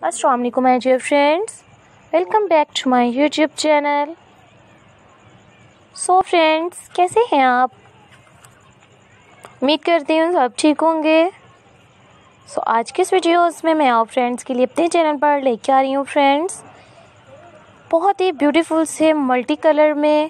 अस्सलाम वालेकुम my dear friends, welcome back to my YouTube channel. So friends, कैसे हैं आप? उम्मीद करती हूँ सब ठीक होंगे। आज के इस वीडियोस में मैं आप फ्रेंड्स के लिए अपने चैनल पर लेके आ रही हूँ फ्रेंड्स, बहुत ही ब्यूटीफुल से मल्टी कलर में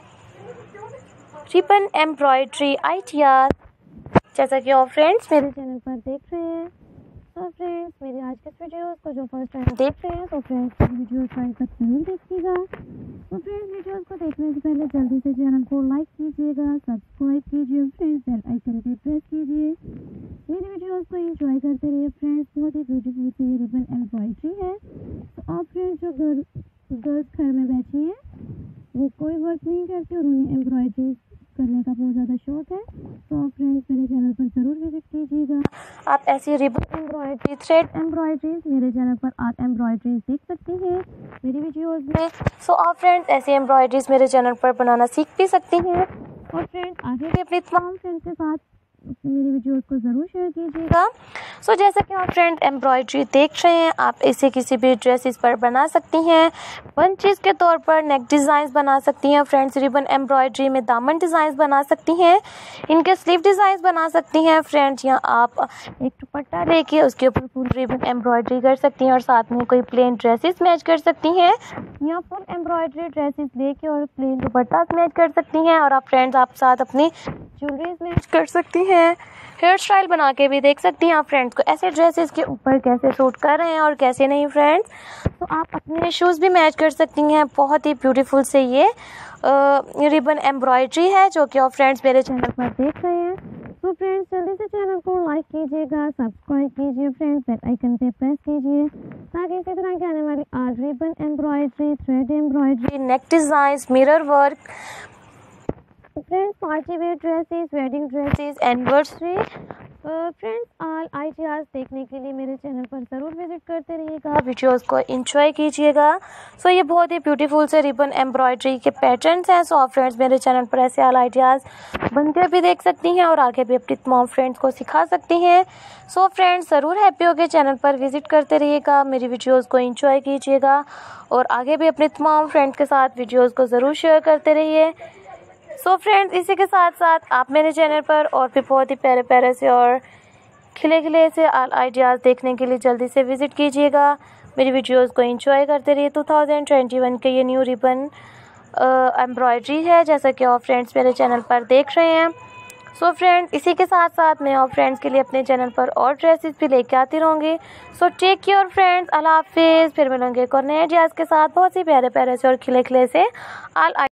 रिबन एम्ब्रॉयडरी आइडियाज, जैसा कि आप फ्रेंड्स मेरे चैनल पर देख रहे हैं। तो फ्रेंड्स, मेरे आज के वीडियोस को जो फर्स्ट टाइम देख रहे हैं तो फ्रेंड्स वीडियो ट्राई कर जरूर देखिएगा। तो फ्रेंड्स, वीडियोस को देखने से पहले जल्दी से चैनल को लाइक कीजिएगा, सब्सक्राइब कीजिए फ्रेंड्स, बेल आइकन पे प्रेस कीजिए। मेरे वीडियोस को एंजॉय करते रहिए फ्रेंड्स। बहुत ही ब्यूटीफुल से ये रिबन एम्ब्रॉयडरी है। तो आप फ्रेंड्स जो गर्ल्स घर में बैठी हैं वो कोई वर्क नहीं करती और उन्हें एम्ब्रॉयडरी करने का बहुत ज़्यादा शौक है, तो आप फ्रेंड्स मेरे चैनल पर ज़रूर विजिट कीजिएगा। आप ऐसी रिबन एम्ब्रॉयडरी, थ्रेड एम्ब्रॉयडरीज मेरे चैनल पर आर्ट एम्ब्रॉयडरीज देख सकती हैं मेरी वीडियोस में। आप फ्रेंड्स ऐसी एम्ब्रॉयडरीज मेरे चैनल पर बनाना सीख भी सकती हैं। और फ्रेंड्स आगे भी अपने तमाम फ्रेंड्स के साथ मेरी वीडियोस को ज़रूर शेयर कीजिएगा। जैसा कि आप फ्रेंड एम्ब्रॉयडरी देख रहे हैं, आप इसे किसी भी ड्रेसेस पर बना सकती हैं। बंचेस के तौर पर नेक डिज़ाइंस बना सकती हैं फ्रेंड्स। रिबन एम्ब्रॉयडरी में दामन डिज़ाइंस बना सकती हैं, इनके स्लीव डिज़ाइंस बना सकती हैं फ्रेंड्स। यहाँ आप एक दुपट्टा लेके उसके ऊपर फुल रिबन एम्ब्रॉयडरी कर सकती हैं और साथ में कोई प्लेन ड्रेसेस मैच कर सकती हैं, या फुल एम्ब्रॉयडरी ड्रेसेस लेके और प्लेन दुपट्टा मैच कर सकती हैं। और आप फ्रेंड्स आप साथ अपनी ज्वेलरीज मैच कर सकती हैं। हेयर स्टाइल बना के भी देख सकती हैं आप फ्रेंड्स को ऐसे ड्रेसेस के ऊपर कैसे सूट कर रहे हैं और कैसे नहीं फ्रेंड्स। आप अपने शूज़ भी मैच कर सकती हैं। बहुत ही ब्यूटीफुल से ये रिबन एम्ब्रॉयडरी है जो कि आप फ्रेंड्स मेरे चैनल पर देख रहे हैं। तो फ्रेंड्स जल्दी से चैनल को लाइक कीजिएगा, सब्सक्राइब कीजिए फ्रेंड्स, बेल आइकन पे प्रेस कीजिए ताकि इसी तरह की आने वाली art ribbon embroidery, thread embroidery, neck designs, mirror work friends, party wear dresses, wedding dresses, anniversary friends all ideas देखने के लिए मेरे चैनल पर ज़रूर विजिट करते रहिएगा। वीडियोस को एंजॉय कीजिएगा। ये बहुत ही ब्यूटीफुल से रिबन एम्ब्रॉयडरी के पैटर्न्स हैं। आप फ्रेंड्स मेरे चैनल पर ऐसे ऑल आइडियाज़ बनकर भी देख सकती हैं और आगे भी अपनी तमाम फ्रेंड्स को सिखा सकती हैं। फ्रेंड्स ज़रूर हैप्पी होकर चैनल पर विजिट करते रहिएगा, मेरी वीडियोज़ को एंजॉय कीजिएगा और आगे भी अपने तमाम फ्रेंड्स के साथ वीडियोज़ को ज़रूर शेयर करते रहिए। फ्रेंड्स, इसी के साथ साथ आप मेरे चैनल पर और भी बहुत ही प्यारे प्यारे से और खिले खिले से आइडियाज़ देखने के लिए जल्दी से विज़िट कीजिएगा। मेरी वीडियोस को एंजॉय करते रहिए। 2021 के ये न्यू रिबन एम्ब्रॉयडरी है जैसा कि आप फ्रेंड्स मेरे चैनल पर देख रहे हैं। फ्रेंड्स, इसी के साथ साथ मैं आप फ्रेंड्स के लिए अपने चैनल पर और ड्रेसेस भी लेके आती रहूँगी। टेक केयर फ्रेंड्स, अल्लाह हाफिज़। फिर मिलेंगे एक और नए आइडियाज़ के साथ बहुत ही प्यारे प्यारे से और खिले खिले से